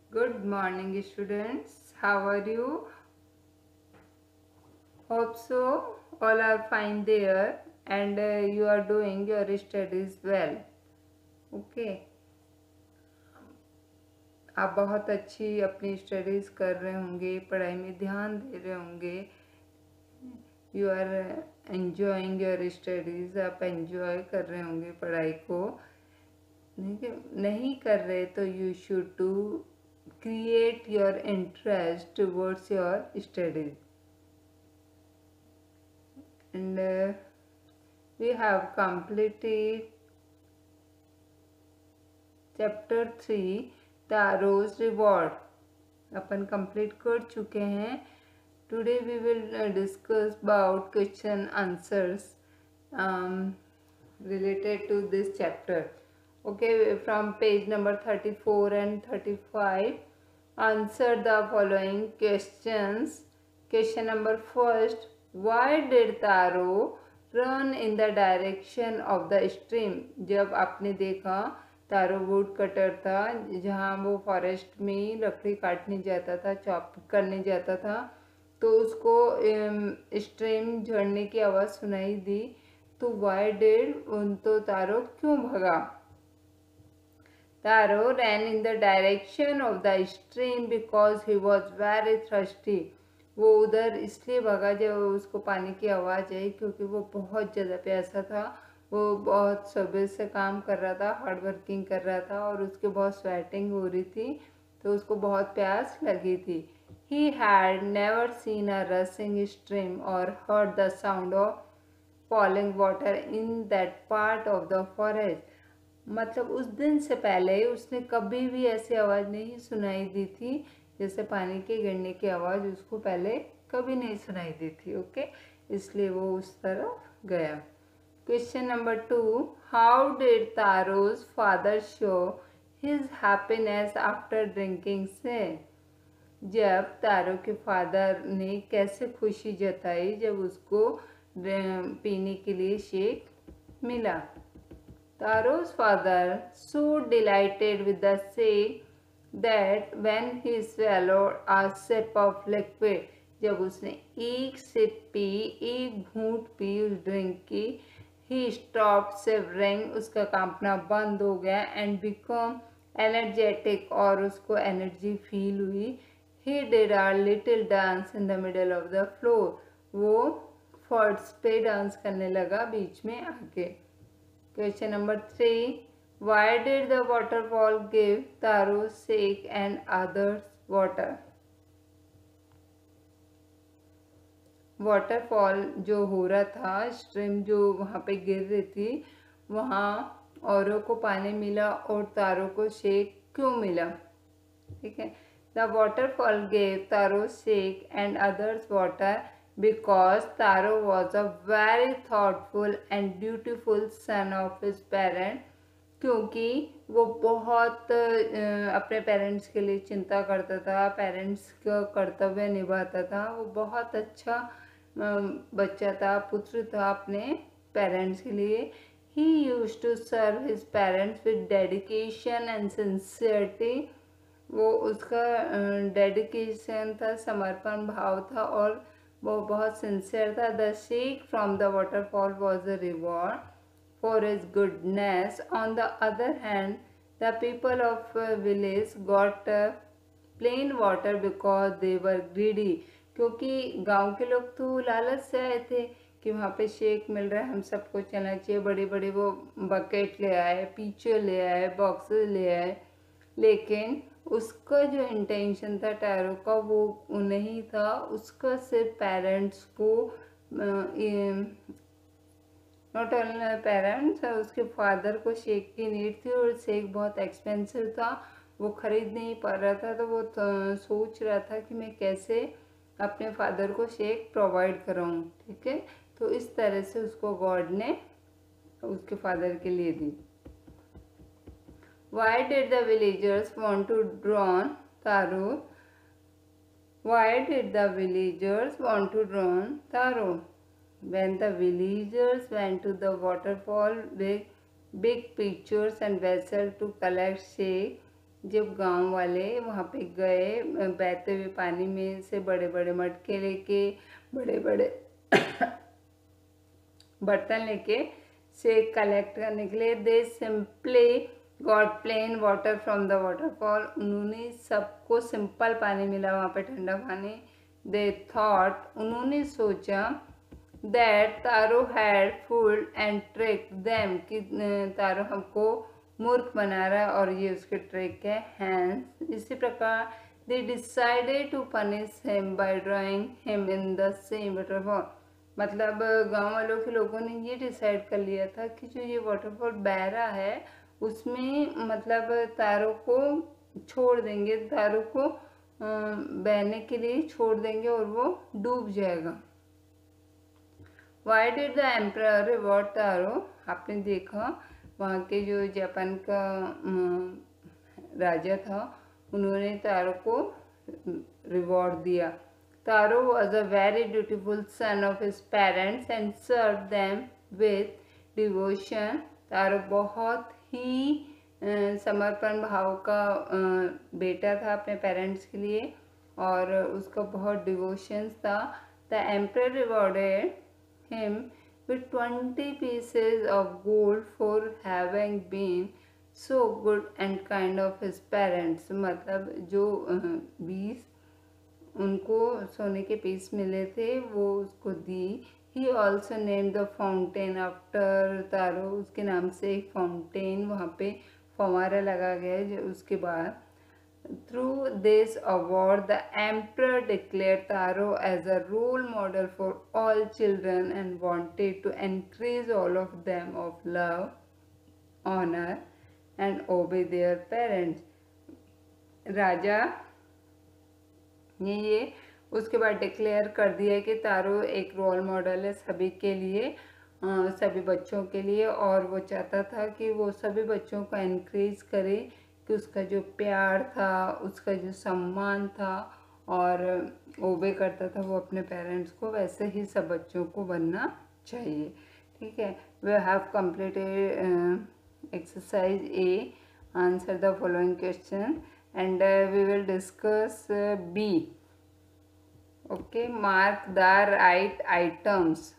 Good morning, students. How are you? Hope so. All are fine there, and you are doing your studies well. Okay. आप बहुत अच्छी अपनी studies कर रहे होंगे, पढ़ाई में ध्यान दे रहे होंगे. You are enjoying your studies. आप एंजॉय कर रहे होंगे पढ़ाई को. नहीं कर रहे तो you should to create your interest towards your studies. And we have completed chapter 3 Taro's reward. अपन कंप्लीट कर चुके हैं. Today we will discuss about question answers related to this chapter. Okay, from page number 34 and 35, answer the following questions. Question number first, why did Taro run in the direction of the stream? जब आपने देखा तारो would cutter था, जहाँ वो forest में लकड़ी काटने जाता था, चॉप करने जाता था, तो उसको स्ट्रीम झड़ने की आवाज़ सुनाई दी. तो वाई डिड, तो तारो क्यों भगा? तारो ran in the direction of the stream because he was very thirsty. वो उधर इसलिए भगा जब उसको पानी की आवाज़ आई, क्योंकि वो बहुत ज़्यादा प्यासा था. वो बहुत सुबह से काम कर रहा था, हार्ड वर्किंग कर रहा था, और उसके बहुत स्वेटिंग हो रही थी, तो उसको बहुत प्यास लगी थी. He had never seen a rushing stream or heard the sound of falling water in that part of the forest. मतलब उस दिन से पहले उसने कभी भी ऐसी आवाज़ नहीं सुनाई दी थी, जैसे पानी के गिरने की आवाज़ उसको पहले कभी नहीं सुनाई दी थी. ओके, इसलिए वो उस तरफ गया. Question number 2, how did Taro's father show his happiness after drinking से? जब तारो के फादर ने कैसे खुशी जताई जब उसको पीने के लिए शेक मिला? Taro's father so delighted with the shake that when he swallowed a sip of liquid, जब उसने एक सिप पी, एक घूंट पी उस ड्रिंक की, he stopped shivering, उसका कांपना बंद हो गया, and become energetic, और उसको एनर्जी फील हुई. He did a little dance in the middle of the floor. वो फर्श पे डांस करने लगा बीच में आके. Question number 3, why did the waterfall give Taro shake and others water? Waterfall जो हो रहा था, स्ट्रीम जो वहाँ पे गिर रही थी, वहाँ औरों को पानी मिला और तारो को शेक क्यों मिला? ठीक है. The waterfall gave Taro shake and others water because Taro was a very thoughtful and dutiful son of his parents. क्योंकि वो बहुत अपने पेरेंट्स के लिए चिंता करता था, पेरेंट्स का कर्तव्य निभाता था. वो बहुत अच्छा बच्चा था, पुत्र था अपने पेरेंट्स के लिए. He used to serve his parents with dedication and sincerity. वो उसका डेडिकेशन था, समर्पण भाव था, और वो बहुत सिंसियर था. The shake from the waterfall was a reward for his goodness. On the other hand, the people of village got plain water because they were greedy. क्योंकि गांव के लोग तो लालच से आए थे कि वहाँ पे शेक मिल रहा है, हम सबको चलना चाहिए. बड़े बड़े वो बकेट ले आए, पीछे ले आए, बॉक्सेस ले आए, लेकिन उसका जो इंटेंशन था टैरो का वो नहीं था. उसका सिर्फ पेरेंट्स को, नॉट ओनली पेरेंट्स, उसके फादर को शेक की नीड थी, और शेक बहुत एक्सपेंसिव था, वो खरीद नहीं पा रहा था. तो वो सोच रहा था कि मैं कैसे अपने फादर को शेक प्रोवाइड कराऊं. ठीक है, तो इस तरह से उसको गॉड ने उसके फादर के लिए दी. Why did the villagers want to drown Taro? Why did the villagers want to drown Taro? When the villagers went to the waterfall with big pitchers and vessels to collect shake, जब गांव वाले वहाँ पे गए बहते हुए पानी में से बड़े बड़े मटके लेके, बड़े बड़े बर्तन लेके शेक कलेक्ट करने के लिए, they simply got plain water from the waterfall. उन्होंने सबको सिंपल पानी मिला वहाँ पे, ठंडा पानी। दे थॉट, उन्होंने सोचा, that Taro had fooled and tricked them, कि तारो हमको मूर्ख बना रहा है और ये उसके ट्रिक है। हैंस, इसी प्रकार they decided to punish him by drowning him in the same waterfall. मतलब गांव वालों के लोगों ने ये डिसाइड कर लिया था कि जो ये वाटरफॉल बह रहा है उसमें मतलब तारों को छोड़ देंगे, तारों को बहने के लिए छोड़ देंगे और वो डूब जाएगा। Why did the emperor reward Taro, आपने देखा वहाँ के जो जापान का राजा था उन्होंने तारो को रिवॉर्ड दिया। Taro was a very dutiful son of his parents and serve them with devotion. Taro बहुत ही समर्पण भाव का बेटा था अपने पेरेंट्स के लिए और उसका बहुत डिवोशंस था। The emperor rewarded him with 20 pieces of gold for having been so good and kind of his parents। मतलब जो 20 उनको सोने के पीस मिले थे वो उसको दी। He also named the fountain after तारो, उसके नाम से एक फाउंटेन वहाँ पे फव्वारा लगा गया है। जो उसके बाद through this award, the emperor declared Taro as a role model for all children and wanted to encourage all of them of love, honor and obey their parents। राजा ने ये उसके बाद डिक्लेयर कर दिया कि तारो एक रोल मॉडल है सभी के लिए, सभी बच्चों के लिए, और वो चाहता था कि वो सभी बच्चों को एनकरेज करे कि उसका जो प्यार था, उसका जो सम्मान था और ओबे करता था वो अपने पेरेंट्स को, वैसे ही सब बच्चों को बनना चाहिए। ठीक है, we have completed exercise A, answer the following question and we will discuss B. Okay, mark the right items.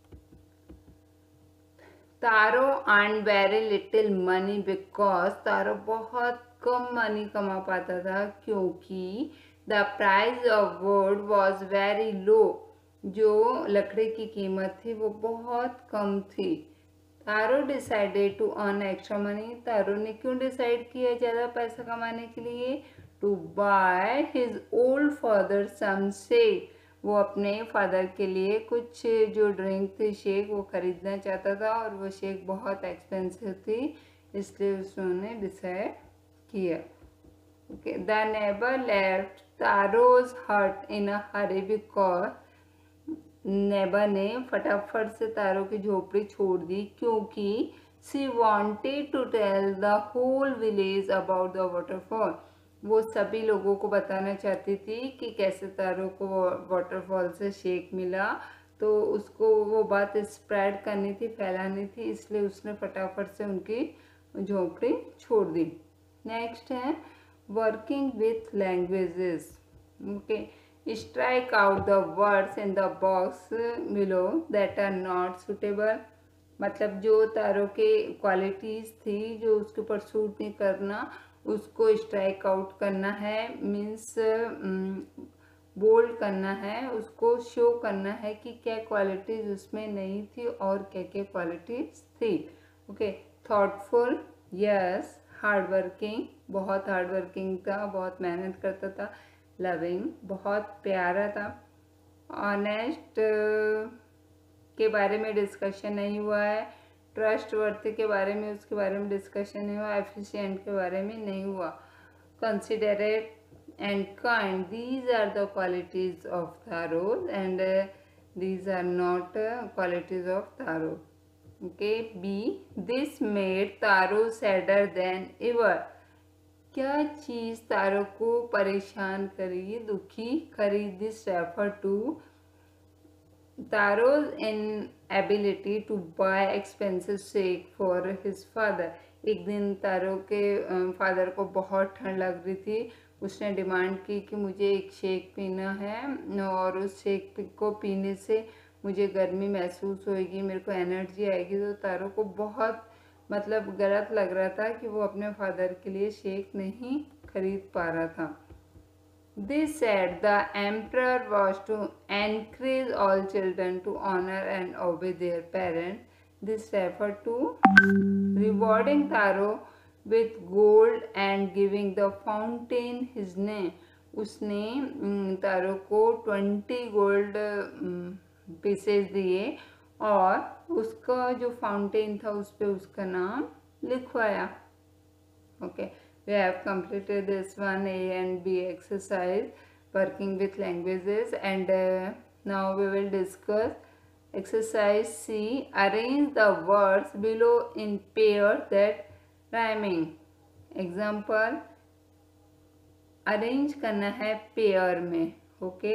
Taro earn very little money because, Taro बहुत कम मनी कमा पाता था क्योंकि the price of wood was very low, जो लकड़ी की कीमत थी वो बहुत कम थी। Taro decided to earn extra money, Taro ने क्यों डिसाइड किया ज़्यादा पैसा कमाने के लिए? To bye his old father some shake, वो अपने फादर के लिए कुछ जो ड्रिंक थी शेक वो खरीदना चाहता था और वो शेक बहुत एक्सपेंसिव थी, इसलिए उसने डिसाइड किया। Okay, the neighbour left Taro's hut in a Hari because, neighbour ने फटाफट से तारो की झोपड़ी छोड़ दी क्योंकि she wanted to tell the whole village about the waterfall, वो सभी लोगों को बताना चाहती थी कि कैसे तारो को वाटरफॉल से शेक मिला, तो उसको वो बात स्प्रेड करनी थी, फैलानी थी, इसलिए उसने फटाफट से उनकी झोपड़ी छोड़ दी। नेक्स्ट है working with languages. Okay, strike out the words in the box below that are not suitable, मतलब जो तारो के क्वालिटीज़ थी जो उसके ऊपर सूट नहीं करना उसको स्ट्राइक आउट करना है, मीन्स बोल्ड करना है, उसको शो करना है कि क्या क्वालिटीज़ उसमें नहीं थी और क्या क्या क्वालिटीज़ थी। Okay, thoughtful, yes, hard working, बहुत हार्ड वर्किंग था, बहुत मेहनत करता था। लविंग, बहुत प्यारा था। ऑनेस्ट के बारे में डिस्कशन नहीं हुआ है। ट्रस्ट वर्थ के बारे में उसके बारे में डिस्कशन नहीं हुआ। एफिशिएंट के बारे में नहीं हुआ। Considerate and kind, these are the qualities of Taro and these are not qualities of Taro. Okay, B, this made Taro sadder than ever, क्या चीज़ तारो को परेशान करी, दुखी करी? This refer to Taro's inability to buy expensive shake for his father. एक दिन तारो के फादर को बहुत ठंड लग रही थी। उसने डिमांड की कि मुझे एक शेक पीना है और उस शेक को पीने से मुझे गर्मी महसूस होएगी, मेरे को एनर्जी आएगी। तो तारो को बहुत मतलब गलत लग रहा था कि वो अपने फादर के लिए शेक नहीं खरीद पा रहा था। This said the emperor was to encourage all children to honor and obey their parents. This referred to rewarding Taro with gold and giving the fountain his name. उसने तारो को 20 गोल्ड पीसेस दिए और उसका जो फाउंटेन था उस पर उसका नाम लिखवाया। Okay, we have completed this one A and B exercise working with languages, and now we will discuss exercise C. Arrange the words below in pairs that rhyming. Example, arrange करना है pair में, okay?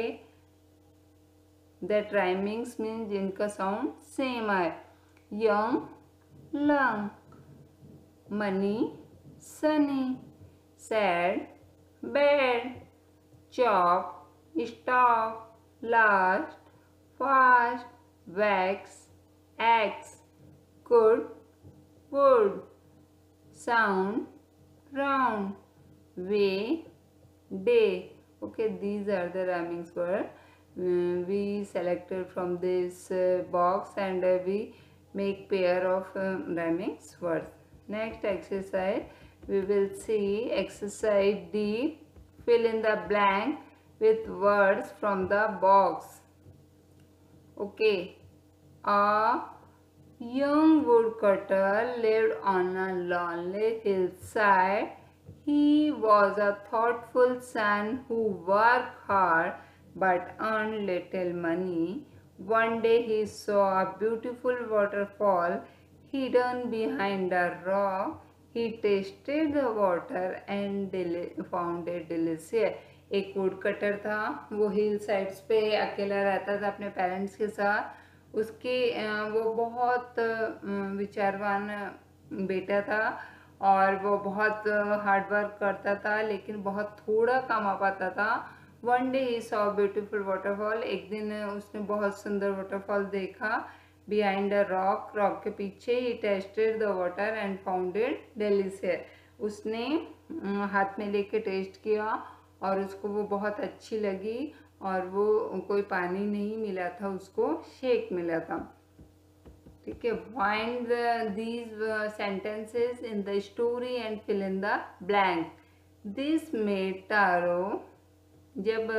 That rhymings means जिनका sound same आए। Young, lung, money, sunny, sad, bad, chop, stop, last, fast, wax, axe, good, wood, sound, round, way, day. Okay, these are the rhyming words we selected from this box, and we make pair of rhyming words. Next exercise, we will see exercise D. Fill in the blank with words from the box. Okay. A young woodcutter lived on a lonely hillside. He was a thoughtful son who worked hard but earned little money. One day he saw a beautiful waterfall hidden behind a rock. He tasted the water and found it delicious. एक wood cutter था, वो हिल sides पे अकेला रहता था अपने parents के साथ। उसके वो बहुत विचारवान बेटा था और वो बहुत हार्ड वर्क करता था, लेकिन बहुत थोड़ा कमा पाता था। One day he saw beautiful waterfall. एक दिन उसने बहुत सुंदर वाटरफॉल देखा बिहाइंड अ रॉक। रॉक के पीछे he tasted the water and found it delicious. उसने हाथ में लेके टेस्ट किया और उसको वो बहुत अच्छी लगी, और वो कोई पानी नहीं मिला था, उसको शेक मिला था। ठीक है, find these sentences in the story and fill in the blank. This made Taro, जब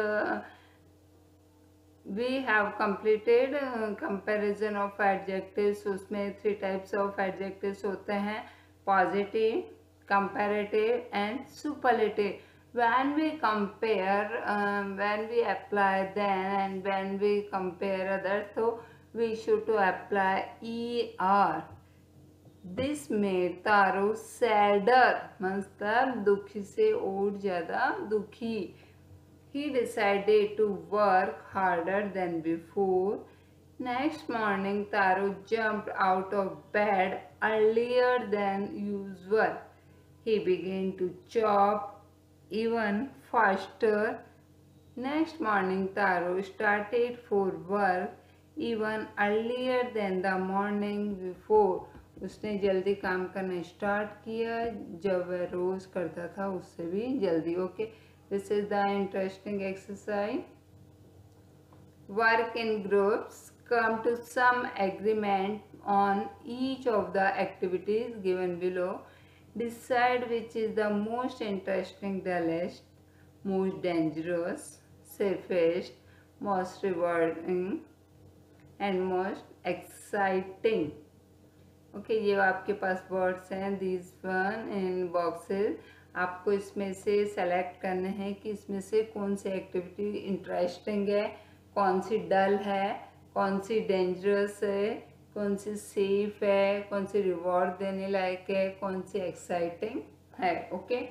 we have completed comparison of adjectives, उसमें 3 types of adjectives होते हैं, positive, comparative and superlative. When we compare, when we apply them and when we compare others, so we should to apply er. This made taro sadder, मतलब दुखी से और ज़्यादा दुखी। He decided to work harder than before. Next morning, Taro jumped out of bed earlier than usual. He began to chop even faster. Next morning, Taro started for work even earlier than the morning before. उसने जल्दी काम करना start किया, जब वह रोज करता था उससे भी जल्दी। Okay, this is the interesting exercise. Work in groups. Come to some agreement on each of the activities given below. Decide which is the most interesting, dullest, most dangerous, safest, most rewarding and most exciting. Okay, ये आपके पास words हैं, these one in boxes. आपको इसमें से select करना है कि इसमें से कौन सी एक्टिविटी इंटरेस्टिंग है, कौन सी डल है, कौन सी डेंजरस है, कौन सी सेफ है, कौन सी रिवॉर्ड देने लायक है, कौन सी एक्साइटिंग है। ओके,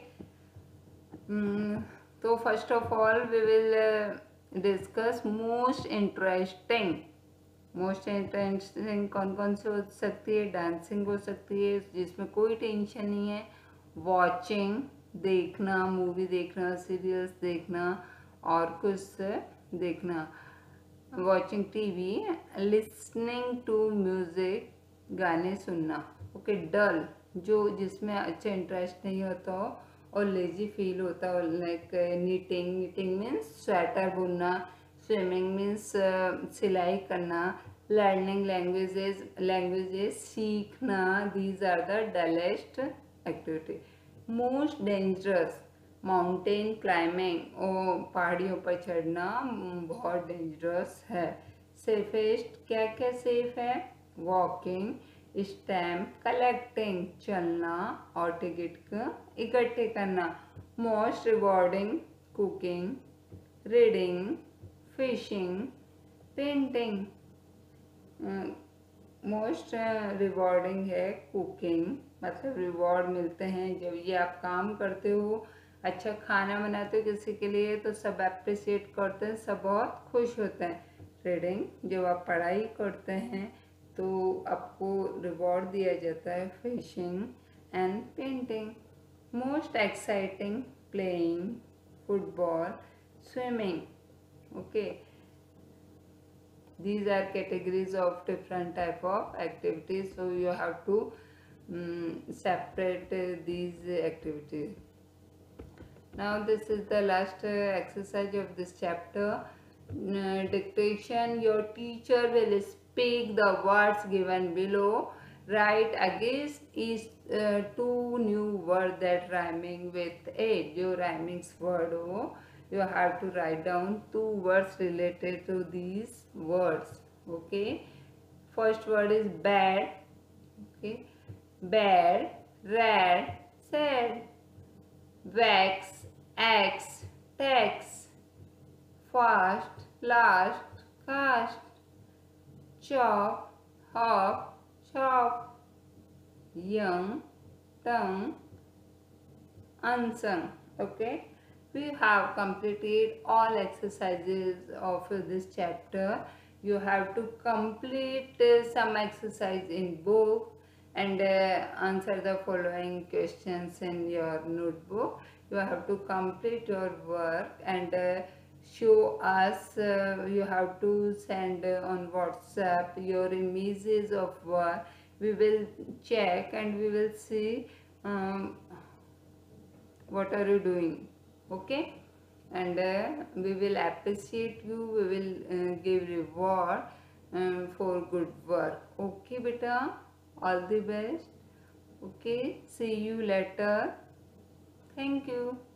तो first of all we will discuss most interesting. Most interesting कौन कौन सी हो सकती है? डांसिंग हो सकती है जिसमें कोई टेंशन नहीं है, वॉचिंग देखना, मूवी देखना, सीरियल्स देखना और कुछ देखना, watching TV, listening to music गाने सुनना। ओके, डल जो जिसमें अच्छा इंटरेस्ट नहीं होता हो और लेजी फील होता हो, like knitting, knitting means sweater बुनना, स्विमिंग मीन्स सिलाई करना, लर्निंग लैंग्वेजेस सीखना, these are the dullest activity. Most dangerous, mountain climbing, ओ पहाड़ियों पर चढ़ना बहुत डेंजरस है। सेफेस्ट, क्या क्या सेफ है? वॉकिंग, स्टैम्प कलेक्टिंग चलना और टिकट इकट्ठे करना। Most rewarding, cooking, reading, fishing, painting. Most rewarding है कुकिंग, मतलब रिवॉर्ड मिलते हैं जब ये आप काम करते हो, अच्छा खाना बनाते हो किसी के लिए तो सब अप्रिशिएट करते हैं, सब बहुत खुश होते हैं। रीडिंग, जब आप पढ़ाई करते हैं तो आपको रिवॉर्ड दिया जाता है। Fishing and painting. Most exciting, playing football, swimming. Okay, these are categories of different type of activities, so you have to separate these activities. Now this is the last exercise of this chapter. Dictation, your teacher will speak the words given below. Write against each two new words that rhyming with it. जो rhyming word हो, you have to write down two words related to these words. Okay, first word is bad. Okay, bad, red, sad. Wax, axe, tax. Fast, last, cast. Chop, hop, chop. Young, tongue, unsung. Okay, we have completed all exercises of this chapter. You have to complete some exercise in book and answer the following questions in your notebook. You have to complete your work and show us. You have to send on WhatsApp your images of work. We will check and we will see what are you doing. Okay, and we will appreciate you, we will give reward for good work. Okay beta, all the best. Okay, see you later. Thank you.